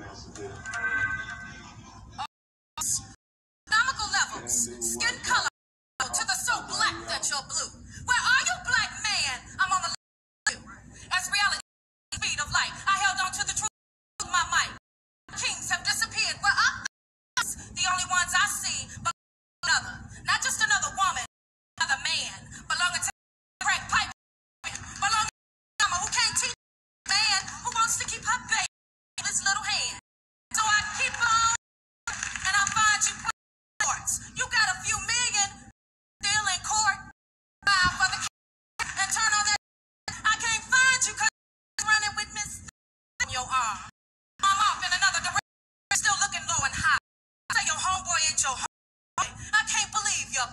Astronomical levels, skin color to the so black that you're blue. Where are you, black man? I'm on the left. As reality speed of light, I held on to the truth with my might. Kings have disappeared. Where are the only ones I see, but another, not just another woman, another man, belonging to crack pipe, belonging to mama who can't teach man who wants to keep her baby in his little hand. So I keep on, and I find you courts. You got a few million still in court. File for the and turn on that. I can't find you because you're running with Miss in your arm. I'm off in another direction, still looking low and high. Say your homeboy ain't your homeboy. I can't believe you're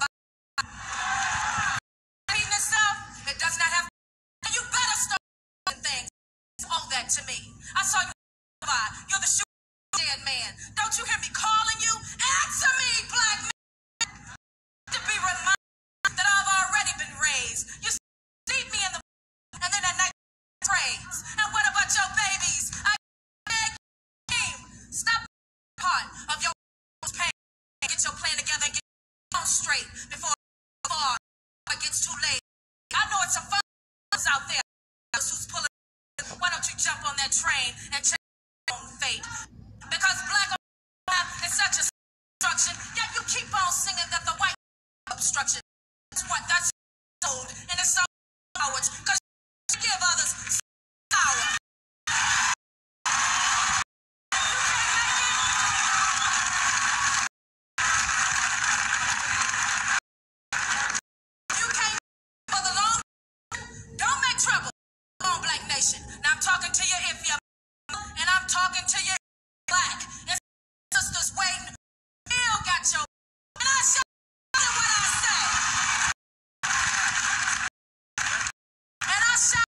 beating yourself. It does not have. You better start doing things. Owe that to me. I saw you. You're the dead man. Don't you hear me calling you? Answer me, black man. To be reminded that I've already been raised. You leave me in the and then at night trades. And what about your babies? I beg you. Stop part of your pain. Get your plan together and get on straight before it gets too late. I know it's some fun out there who's pulling. Why don't you jump on that train and check your own fate? Because black is such a obstruction, yet you keep on singing that the white obstruction is what that's old and it's so cowards because you give others power. You can't for the long. Don't make trouble on Black Nation. Now I'm talking to you if you're and I'm talking to you black. And sisters waiting. Still got your and I show you what I say. And I shout